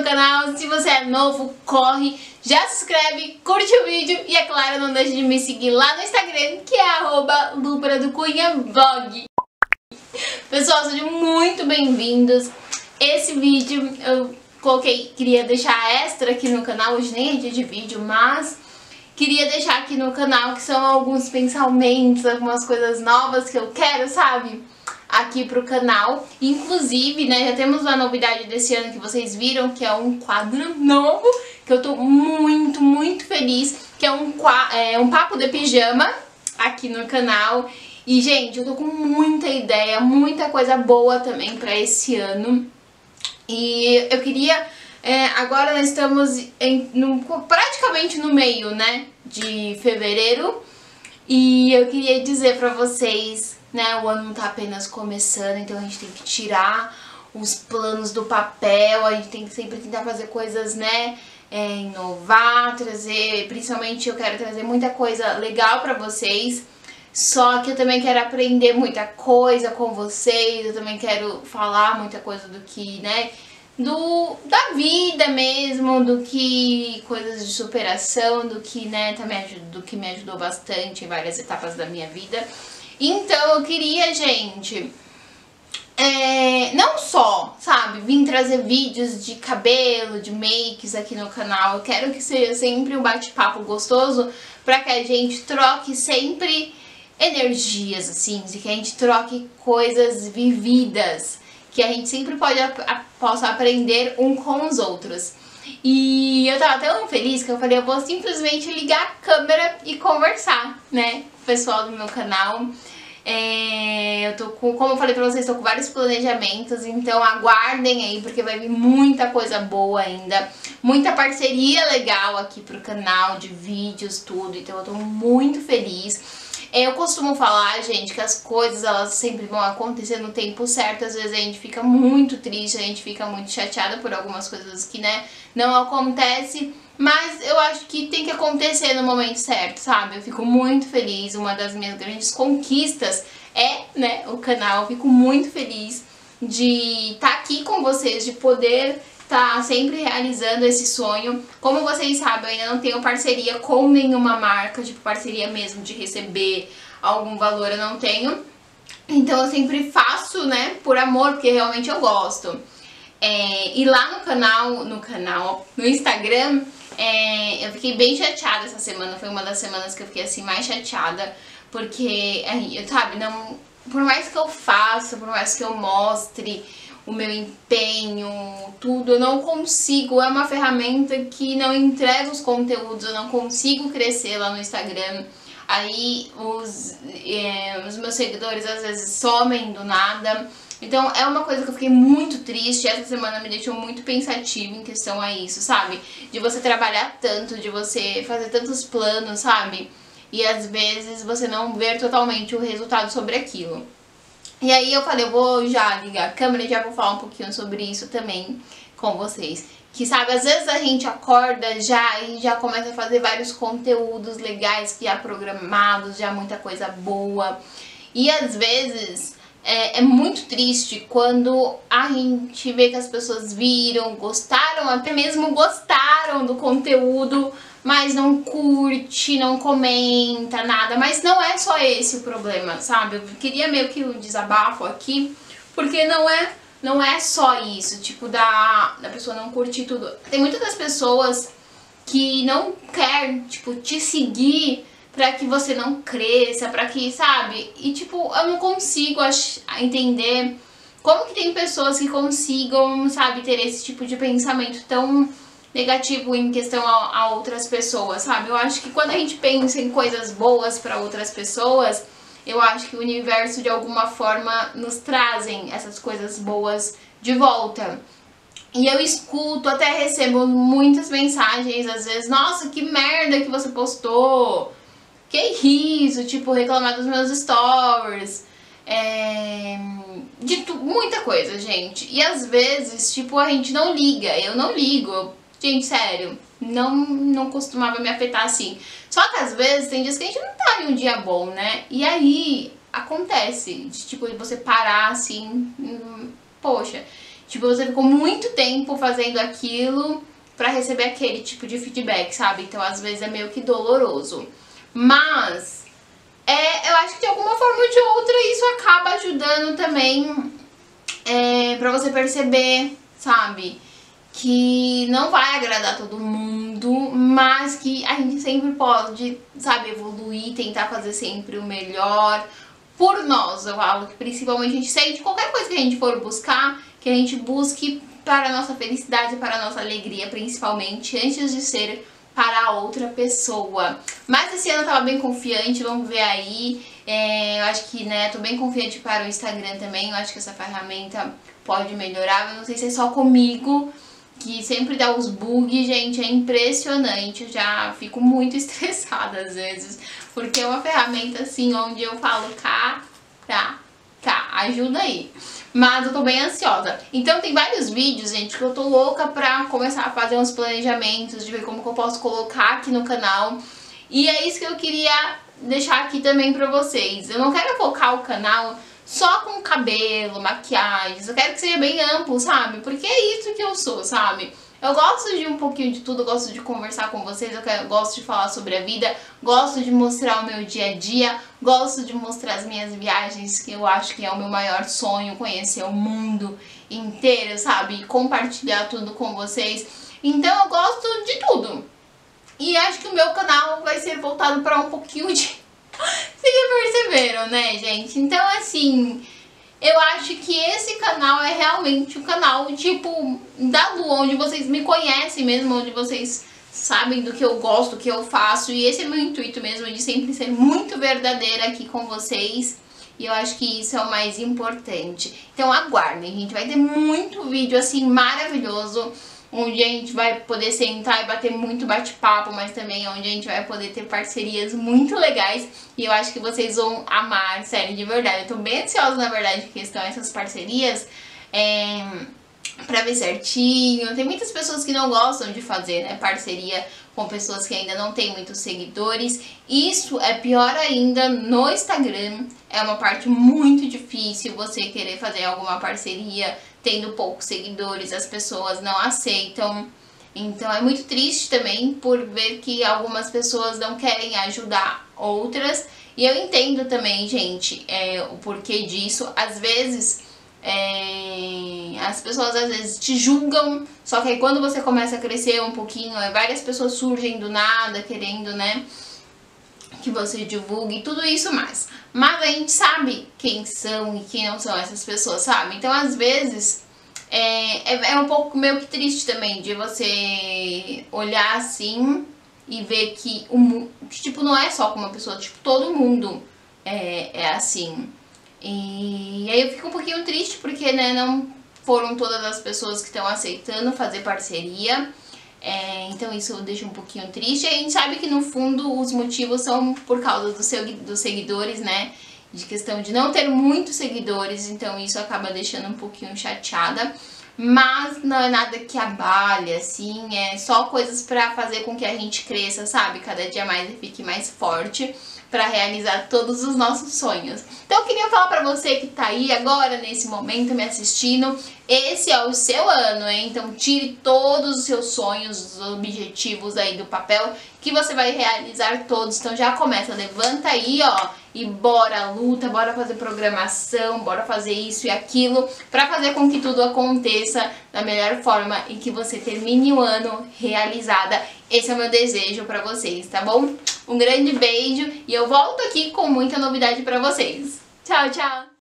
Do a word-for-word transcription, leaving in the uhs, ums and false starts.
no canal. Se você é novo, corre, já se inscreve, curte o vídeo e, é claro, não deixe de me seguir lá no Instagram, que é arroba Lupra do Cunha Vlog. Pessoal, sejam muito bem-vindos. Esse vídeo eu coloquei, queria deixar extra aqui no canal, hoje nem é dia de vídeo, mas queria deixar aqui no canal que são alguns pensamentos, algumas coisas novas que eu quero, sabe, aqui pro canal. Inclusive, né, já temos uma novidade desse ano que vocês viram, que é um quadro novo, que eu tô muito, muito feliz, que é um, é, um papo de pijama aqui no canal. E, gente, eu tô com muita ideia, muita coisa boa também pra esse ano. E eu queria... É, agora nós estamos em, no, praticamente no meio, né, de fevereiro. E eu queria dizer pra vocês, né, o ano não tá apenas começando, então a gente tem que tirar os planos do papel. A gente tem que sempre tentar fazer coisas, né, é, inovar, trazer... Principalmente eu quero trazer muita coisa legal pra vocês. Só que eu também quero aprender muita coisa com vocês, eu também quero falar muita coisa do que, né, do, da vida mesmo, do que, coisas de superação, do que, né, tá me, do que me ajudou bastante em várias etapas da minha vida. Então eu queria, gente, é, não só, sabe, vir trazer vídeos de cabelo, de makes aqui no canal. Eu quero que seja sempre um bate-papo gostoso pra que a gente troque sempre energias, assim, de que a gente troque coisas vividas, que a gente sempre pode, a, a, possa aprender um com os outros. E eu tava tão feliz que eu falei, eu vou simplesmente ligar a câmera e conversar, né, com o pessoal do meu canal. É, eu tô com, como eu falei pra vocês, tô com vários planejamentos, então aguardem aí, porque vai vir muita coisa boa ainda, muita parceria legal aqui pro canal, de vídeos, tudo, então eu tô muito feliz. Eu costumo falar, gente, que as coisas, elas sempre vão acontecer no tempo certo. Às vezes a gente fica muito triste, a gente fica muito chateada por algumas coisas que, né, não acontece. Mas eu acho que tem que acontecer no momento certo, sabe? Eu fico muito feliz, uma das minhas grandes conquistas é, né, o canal. Eu fico muito feliz de estar aqui com vocês, de poder tá sempre realizando esse sonho. Como vocês sabem, eu ainda não tenho parceria com nenhuma marca, tipo parceria mesmo de receber algum valor eu não tenho. Então eu sempre faço, né, por amor, porque realmente eu gosto. É, e lá no canal, no canal, no Instagram, é, eu fiquei bem chateada essa semana. Foi uma das semanas que eu fiquei assim mais chateada, porque, sabe, não, por mais que eu faça, por mais que eu mostre o meu empenho, tudo, eu não consigo, é uma ferramenta que não entrega os conteúdos, eu não consigo crescer lá no Instagram. Aí os, é, os meus seguidores às vezes somem do nada. Então é uma coisa que eu fiquei muito triste, essa semana me deixou muito pensativa em questão a isso, sabe? De você trabalhar tanto, de você fazer tantos planos, sabe? E às vezes você não ver totalmente o resultado sobre aquilo. E aí eu falei, eu vou já ligar a câmera e já vou falar um pouquinho sobre isso também com vocês. Que, sabe, às vezes a gente acorda já e já começa a fazer vários conteúdos legais que já programados, já muita coisa boa. E às vezes é, é muito triste quando a gente vê que as pessoas viram, gostaram, até mesmo gostaram do conteúdo, mas não curte, não comenta, nada. Mas não é só esse o problema, sabe? Eu queria meio que um desabafo aqui, porque não é, não é só isso, tipo, da, da pessoa não curtir tudo. Tem muitas das pessoas que não quer, tipo, te seguir pra que você não cresça, pra que, sabe? E, tipo, eu não consigo entender como que tem pessoas que consigam, sabe, ter esse tipo de pensamento tão negativo em questão a, a outras pessoas, sabe? Eu acho que quando a gente pensa em coisas boas para outras pessoas, eu acho que o universo de alguma forma nos trazem essas coisas boas de volta. E eu escuto, até recebo muitas mensagens, às vezes, nossa, que merda que você postou, que isso, tipo, reclamar dos meus stories, é... de tu, muita coisa, gente. E às vezes, tipo, a gente não liga, eu não ligo. Gente, sério, não, não costumava me afetar assim. Só que às vezes tem dias que a gente não tá em um dia bom, né? E aí acontece, de, tipo, você parar assim, hum, poxa, Tipo, você ficou muito tempo fazendo aquilo pra receber aquele tipo de feedback, sabe? Então, às vezes é meio que doloroso. Mas, é, eu acho que de alguma forma ou de outra isso acaba ajudando também é, pra você perceber, sabe? Que não vai agradar todo mundo, mas que a gente sempre pode, sabe, evoluir, tentar fazer sempre o melhor por nós. Eu falo que principalmente a gente sente qualquer coisa que a gente for buscar, que a gente busque para a nossa felicidade, para a nossa alegria, principalmente, antes de ser para a outra pessoa. Mas esse ano eu tava bem confiante, vamos ver aí. É, eu acho que, né, tô bem confiante para o Instagram também. Eu acho que essa ferramenta pode melhorar. Eu não sei se é só comigo, que sempre dá os bugs, gente, é impressionante. Eu já fico muito estressada às vezes, porque é uma ferramenta assim, onde eu falo, cá, cá, cá, ajuda aí. Mas eu tô bem ansiosa. Então tem vários vídeos, gente, que eu tô louca pra começar a fazer uns planejamentos, de ver como que eu posso colocar aqui no canal. E é isso que eu queria deixar aqui também pra vocês. Eu não quero focar o canal só com cabelo, maquiagens, eu quero que seja bem amplo, sabe? Porque é isso que eu sou, sabe? Eu gosto de um pouquinho de tudo, eu gosto de conversar com vocês, eu, quero, eu gosto de falar sobre a vida, gosto de mostrar o meu dia a dia, gosto de mostrar as minhas viagens, que eu acho que é o meu maior sonho, conhecer o mundo inteiro, sabe? E compartilhar tudo com vocês. Então eu gosto de tudo. E acho que o meu canal vai ser voltado para um pouquinho de... Vocês já perceberam, né, gente? Então, assim, eu acho que esse canal é realmente o canal, tipo, da Lu, onde vocês me conhecem mesmo, onde vocês sabem do que eu gosto, do que eu faço. E esse é meu intuito mesmo, de sempre ser muito verdadeira aqui com vocês. E eu acho que isso é o mais importante. Então aguardem, gente, vai ter muito vídeo, assim, maravilhoso, onde a gente vai poder sentar e bater muito bate-papo, mas também onde a gente vai poder ter parcerias muito legais. E eu acho que vocês vão amar, sério, de verdade. Eu tô bem ansiosa, na verdade, que estão essas parcerias, é, pra ver certinho. Tem muitas pessoas que não gostam de fazer, né, parceria com pessoas que ainda não têm muitos seguidores. Isso é pior ainda no Instagram. É uma parte muito difícil você querer fazer alguma parceria tendo poucos seguidores, as pessoas não aceitam. Então é muito triste também por ver que algumas pessoas não querem ajudar outras. E eu entendo também, gente, é, o porquê disso. Às vezes, é, as pessoas às vezes te julgam, só que aí quando você começa a crescer um pouquinho, várias pessoas surgem do nada, querendo, né, que você divulgue e tudo isso mais. Mas a gente sabe quem são e quem não são essas pessoas, sabe? Então, às vezes, é, é, é um pouco meio que triste também de você olhar assim e ver que, o, que tipo, não é só com uma pessoa, tipo, todo mundo é, é assim. E aí eu fico um pouquinho triste porque, né, não foram todas as pessoas que estão aceitando fazer parceria. É, então isso deixa um pouquinho triste. E a gente sabe que no fundo os motivos são por causa do seu, dos seguidores, né? De questão de não ter muitos seguidores, então isso acaba deixando um pouquinho chateada. Mas não é nada que abale, assim, é só coisas pra fazer com que a gente cresça, sabe? Cada dia mais e fique mais forte pra realizar todos os nossos sonhos. Então eu queria falar pra você que tá aí agora, nesse momento, me assistindo, esse é o seu ano, hein? Então tire todos os seus sonhos, os objetivos aí do papel, que você vai realizar todos. Então já começa, levanta aí, ó, e bora luta, bora fazer programação, bora fazer isso e aquilo, pra fazer com que tudo aconteça da melhor forma e que você termine o ano realizada. Esse é o meu desejo pra vocês, tá bom? Um grande beijo e eu volto aqui com muita novidade pra vocês. Tchau, tchau!